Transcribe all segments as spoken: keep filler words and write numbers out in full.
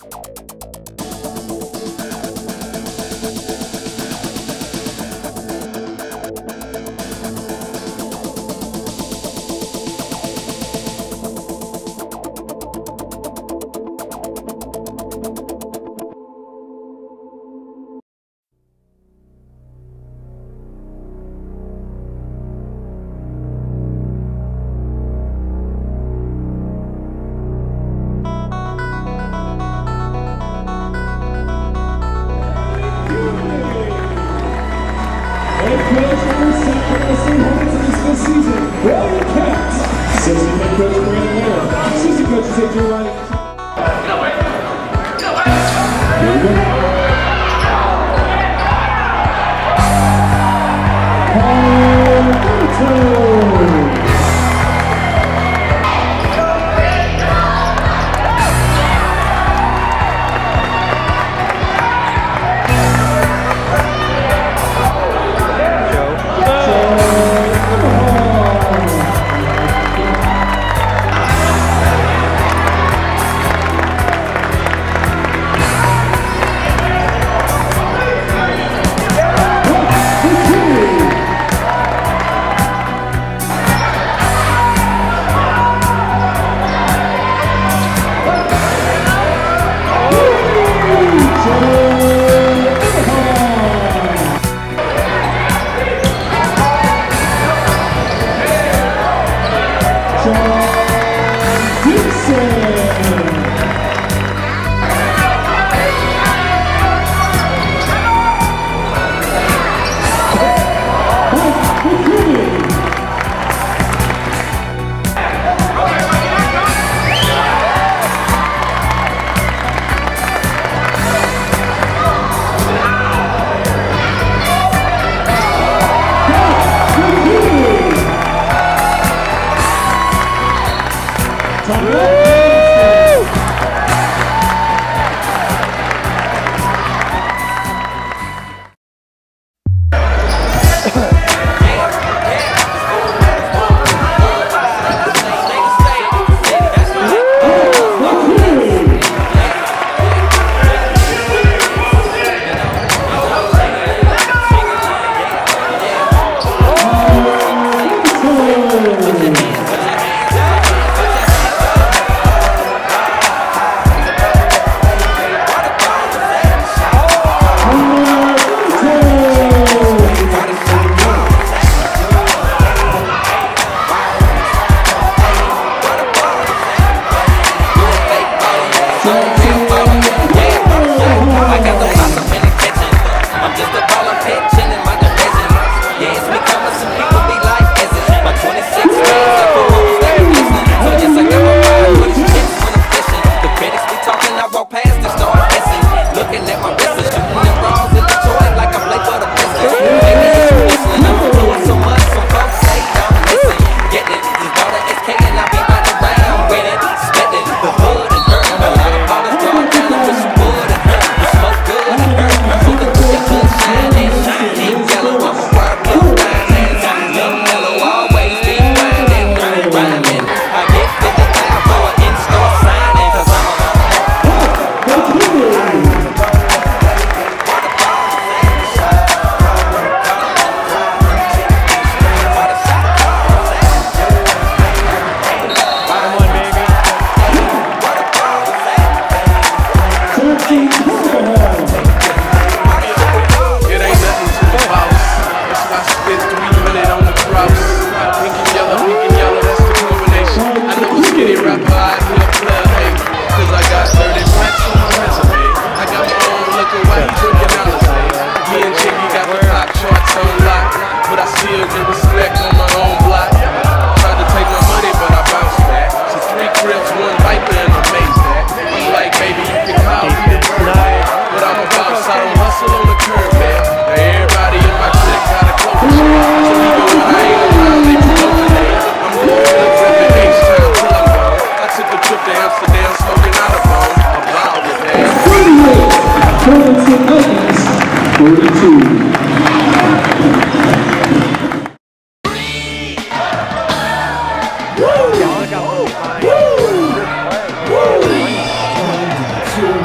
Shine.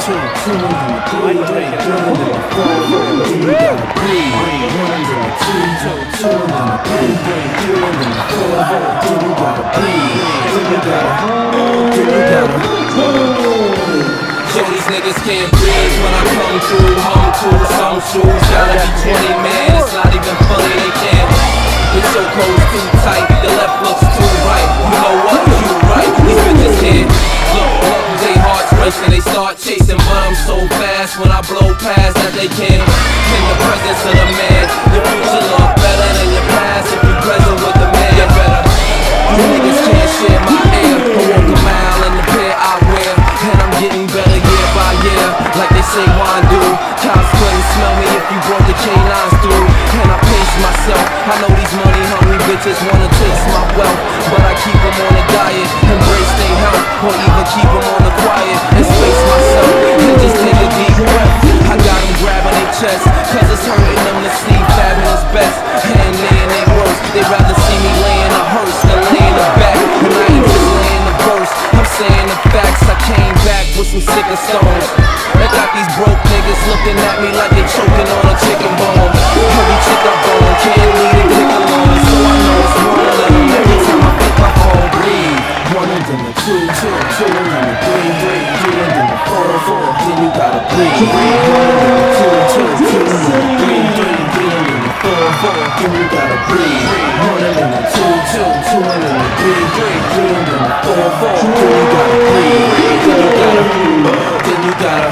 two, two in the three, three, three in the four, four. Then you gotta breathe. One in the two, two, two in the three, three, three in the four, four. Then you gotta breathe. Then you gotta, then you gotta. So these niggas can't breathe when I come through. Home to some shoes, gotta be twenty, man. It's not even funny, they can't. The chokehold's too tight, the left looks too right. You know what? You right. These bitches can't look, look, they hearts racing, they start chasing, but I'm so fast when I blow past that they can't. In the presence of the man, your future look better than your past if you're present with the man. You better. You niggas can't share my air. I walk a mile in the pair I wear, and I'm getting better year by year, like they say wine do. Cops couldn't smell me if you brought the chain lines through. And I pace myself, I know these money hungry bitches wanna taste my wealth, but I keep them on a diet, embrace their health, or even keep them on the quiet, and space myself, and just take a deep breath. I got them grabbing their chest, cause it's hurting them to see fabulous best, and laying their worst. They'd rather see me laying a hearse than laying a back, and I ain't just laying the verse, I'm saying the facts. I came back with some sicker stones. They got these broke niggas looking at me like they choking on a chicken bone. Every chick I bone can't leave it kick alone, so I know it's one of them. Every time I pick my phone, breathe. One and then the two, two, two and then the three, three, three and then the four, four. Then you gotta breathe. One and then the two, two, two and then the three, three, three and then the four, four. Then you gotta breathe. One and then the two, two, two and then the three, three, three and then the four, four. Then you gotta breathe. Then you gotta, then you gotta.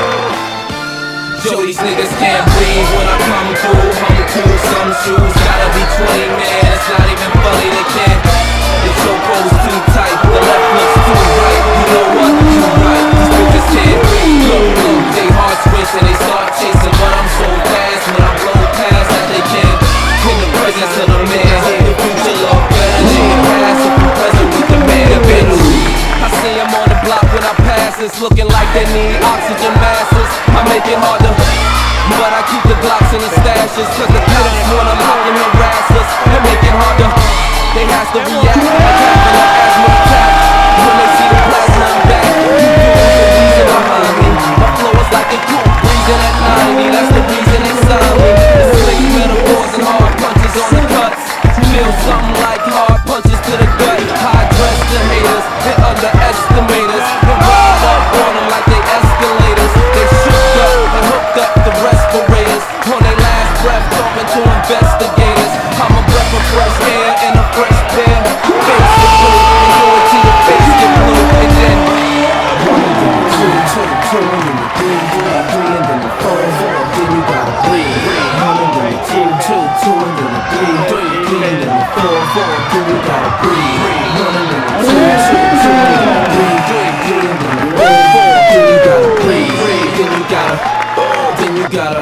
Yo, these niggas can't breathe when I come through. Home to some shoes, gotta be twenty, man. It's not even funny, they can't. The chokehold's too tight, the left looks too right. You know what? You right. These bitches can't breathe. Look, look, they hearts racing, they start chasing, but I'm so fast when I blow past that they can't. In the presence of the man, the future look better than your past if you're present with the man, bitch. I see them on the block when I pass, it's looking like they need oxygen masks. I make it harder, but I keep the Glocks in the stashes, cause the cops wanna lock and harass us and make it harder. They have to react like having an asthma attack when they see the platinum back. You do the reason behind me. My flow is like a coupe breezing at ninety. That's the reason they sign me. It's slick metaphors and hard punches on the cuts. Feel something like hard punches to the gut. High dress the haters and underestimate us, and ride up on them like they escalators. They shook up and hooked up the respirators on their last breath, talking to investigators. I'm a breath of fresh air and a fresh pair. Face the blue and go into your face get blue, and then one and then the two, two, two and then the three, three, three and then the four, four. Then you gotta breathe. One and then the two, two, two and then the three, three, three and then the four, four. Then you gotta breathe. One and then the two, two, two and then the three, three, three and then the four, four. Then you gotta breathe. then you gotta, then you gotta.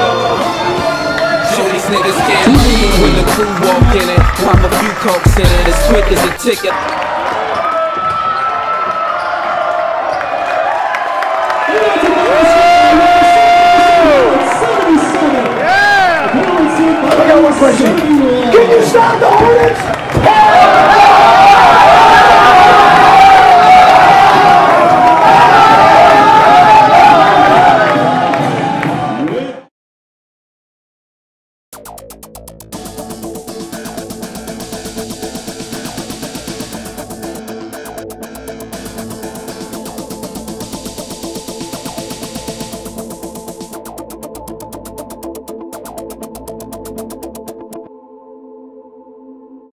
Show these niggas can't breathe when the crew walk in it. Pop a few cokes in it, as quick as a ticket. I got one question. Can you stop the Hornets?